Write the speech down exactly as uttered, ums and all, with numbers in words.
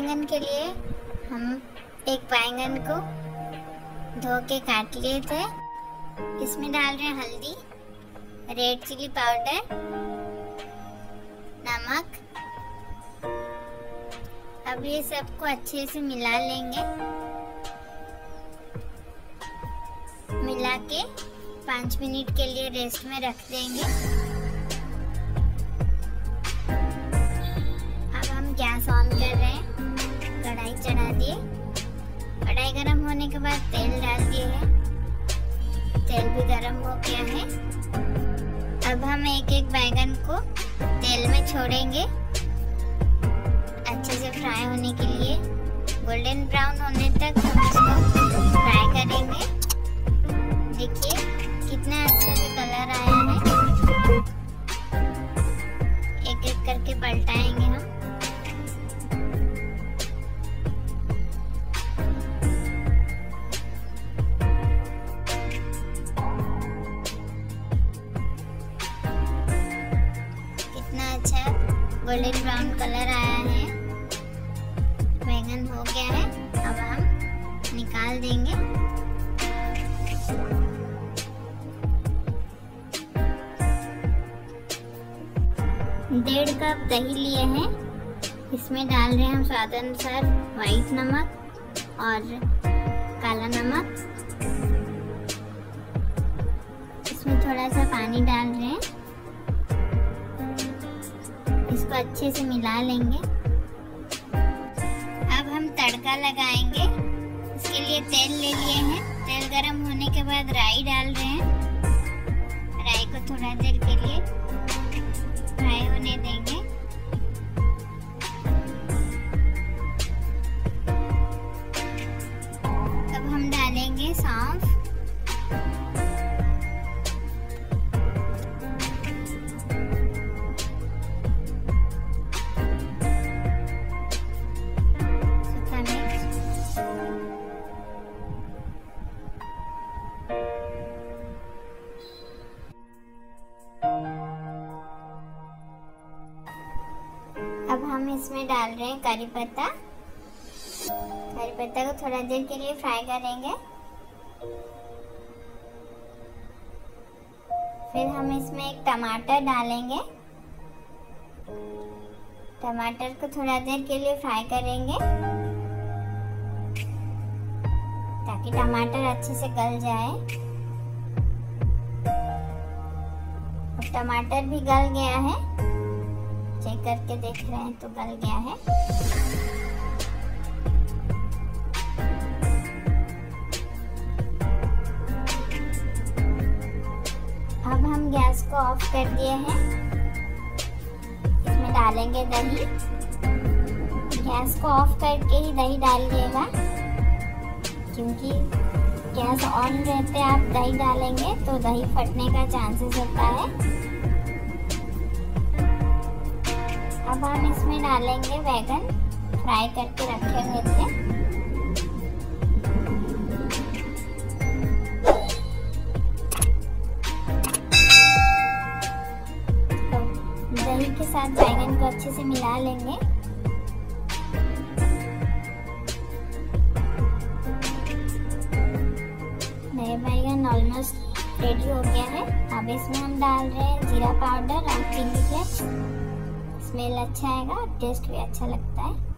बैंगन के लिए हम एक बैंगन को धो के काट लिए थे। इसमें डाल रहे हैं हल्दी, रेड चिली पाउडर, नमक। अब ये सबको अच्छे से मिला लेंगे। मिला के पाँच मिनट के लिए रेस्ट में रख देंगे। गैस ऑन कर रहे हैं, कढ़ाई चढ़ा दिए। कढ़ाई गरम होने के बाद तेल डाल दिए हैं। तेल भी गरम हो गया है। अब हम एक एक बैंगन को तेल में छोड़ेंगे अच्छे से फ्राई होने के लिए। गोल्डन ब्राउन होने तक हम इसको फ्राई करेंगे। देखिए कितना अच्छा से कलर आया है। एक एक करके पलटाएंगे हम। अच्छा गोल्डन ब्राउन कलर आया है, बैंगन हो गया है। अब हम निकाल देंगे। डेढ़ कप दही लिए हैं। इसमें डाल रहे हैं हम स्वाद अनुसार व्हाइट नमक और काला नमक। इसमें थोड़ा सा पानी डाल रहे हैं। इसको अच्छे से मिला लेंगे। अब हम तड़का लगाएंगे। इसके लिए तेल ले लिए हैं। तेल गरम होने के बाद राई डाल रहे हैं। राई को थोड़ा देर के लिए फ्राई होने देंगे। अब हम डालेंगे सौंफ, अब हम इसमें डाल रहे हैं करी पत्ता। करी पत्ता को थोड़ा देर के लिए फ्राई करेंगे। फिर हम इसमें एक टमाटर डालेंगे। टमाटर को थोड़ा देर के लिए फ्राई करेंगे ताकि टमाटर अच्छे से गल जाए। अब टमाटर भी गल गया है। चेक करके देख रहे हैं तो गल गया है। अब हम गैस को ऑफ कर दिए हैं। इसमें डालेंगे दही। गैस को ऑफ करके ही दही डालिएगा, क्योंकि गैस ऑन रहते आप दही डालेंगे तो दही फटने का चांसेस होता है। अब हम इसमें डालेंगे बैगन फ्राई करके रखे हुए थे। तो दही के साथ बैगन को अच्छे से मिला लेंगे। नए बैगन ऑलमोस्ट रेडी हो गया है। अब इसमें हम डाल रहे हैं जीरा पाउडर और चिली फ्लेक्स। स्मेल अच्छा आएगा, टेस्ट भी अच्छा लगता है।